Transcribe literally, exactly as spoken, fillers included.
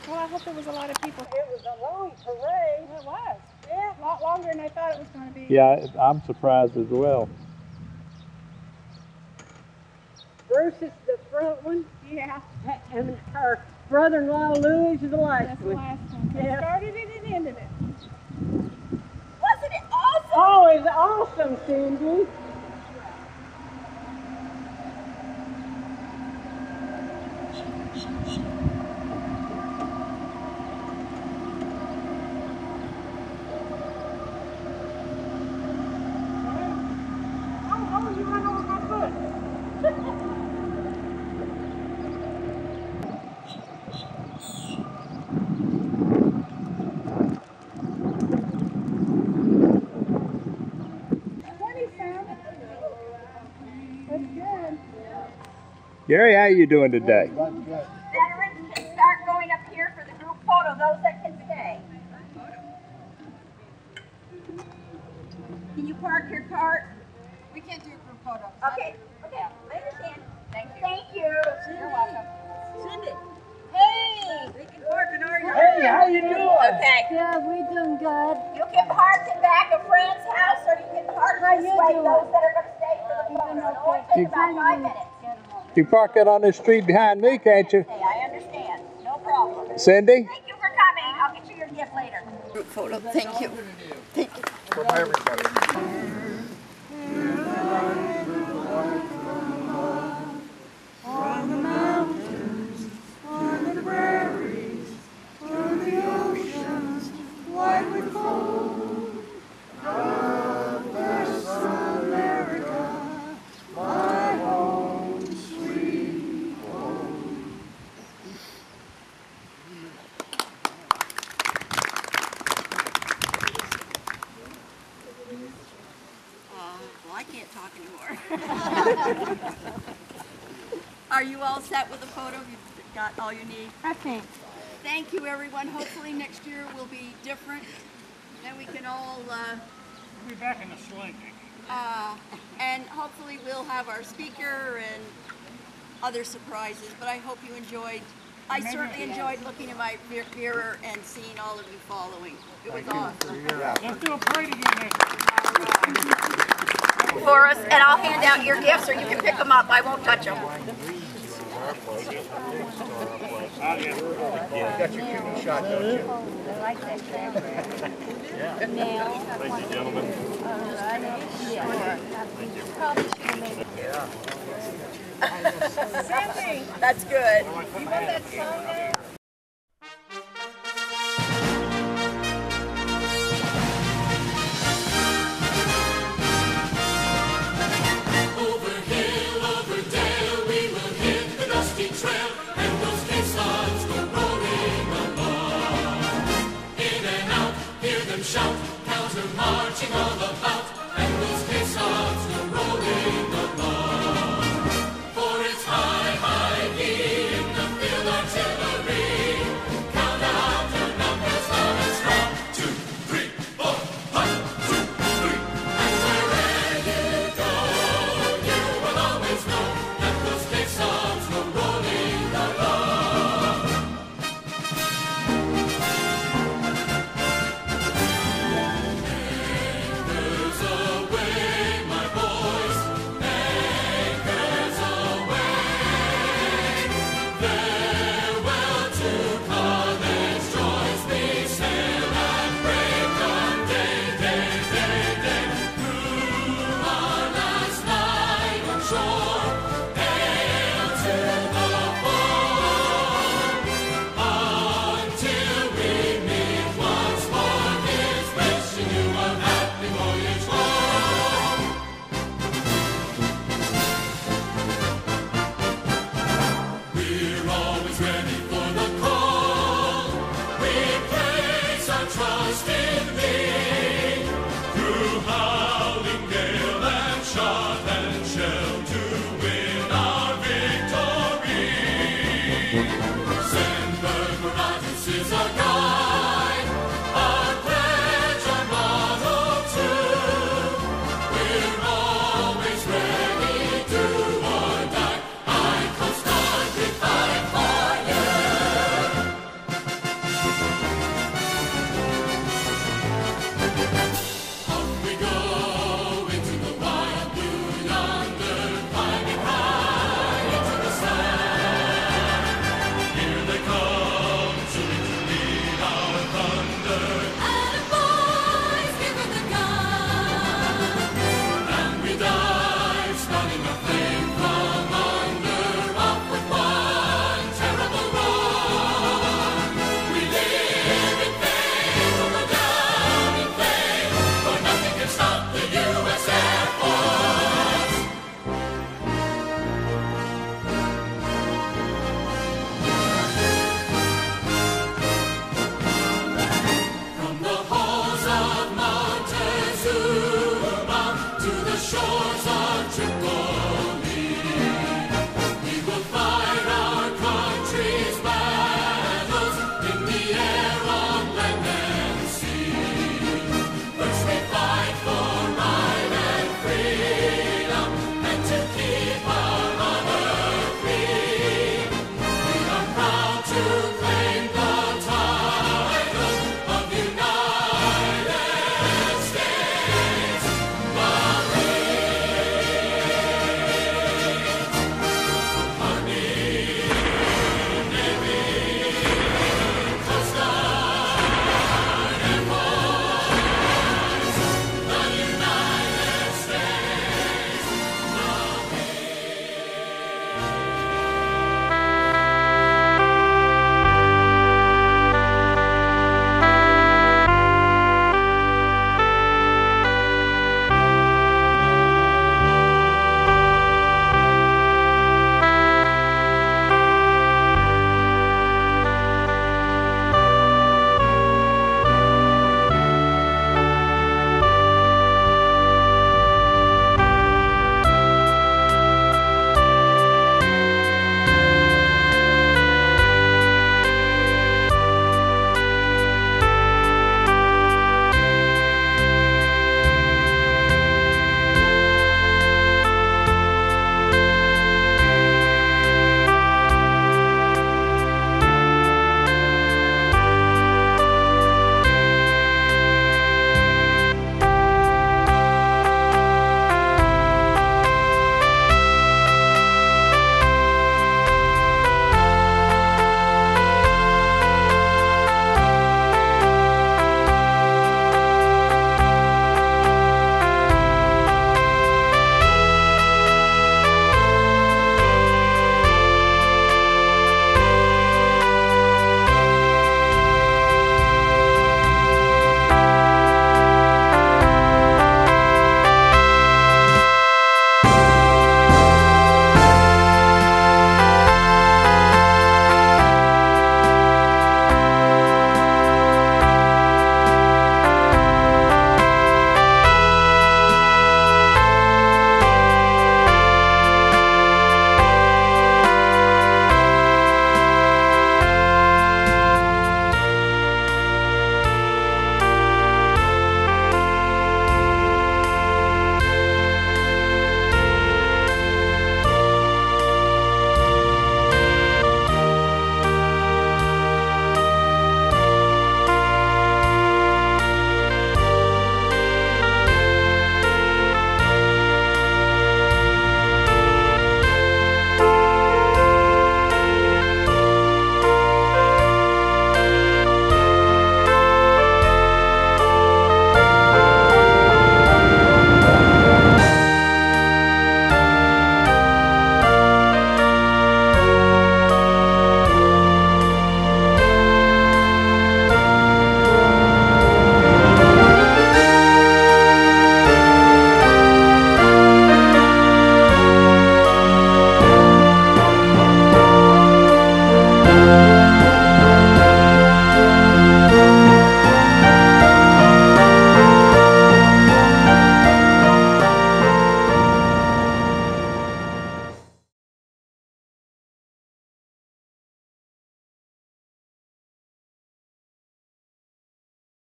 Well, I hope there was a lot of people. It was a long parade. It was. Yeah. A lot longer than I thought it was going to be. Yeah, I'm surprised as well. Bruce is the front one. Yeah. And her brother-in-law Louis is the last That's one. the last one. They Yeah. started it and ended it. Wasn't it awesome? Oh, it's awesome, Cindy. Gary, how are you doing today? Veterans can start going up here for the group photo, those that can stay. Can you park your cart? We can't do a group photo. Okay, okay, I understand. Thank you. Thank you. You're welcome. Cindy. Hey. We can park in our yard. Hey, how you doing? Okay. Yeah, we doing good. You can park in back of Fran's house, or you can park How this you way, doing? those that are going to stay for the photo. It'll only take about five minutes. You park it on this street behind me, can't you? Hey, I understand. No problem. Cindy? Thank you for coming. I'll get you your gift later. Group photo. Thank you. Thank you. From everybody. On the mountains, on the prairies, on the oceans, white with cold. God bless America, my home sweet home. Uh, well, I can't talk anymore. Are you all set with the photo? You've got all you need? I think. Thank you, everyone. Hopefully next year will be different. And we can all, uh, We'll be back in the swing. uh, and hopefully we'll have our speaker and other surprises. But I hope you enjoyed. I certainly enjoyed looking in my mir- mirror and seeing all of you following. It was awesome. Let's do a parade again. For us, and I'll hand out your gifts, or you can pick them up. I won't touch them. You got your kidney shot, don't you? I like that camera. Thank you, gentlemen. Probably should have made it. That's good. You want that song there? Shout, counter marching all about, and those caissons go rolling along. For it's high, high here in the field artillery. Count out your numbers loud and strong. Two, three, four, one, two, three. And wherever you go, you will always know that those caissons go rolling along. Send the Marauders, our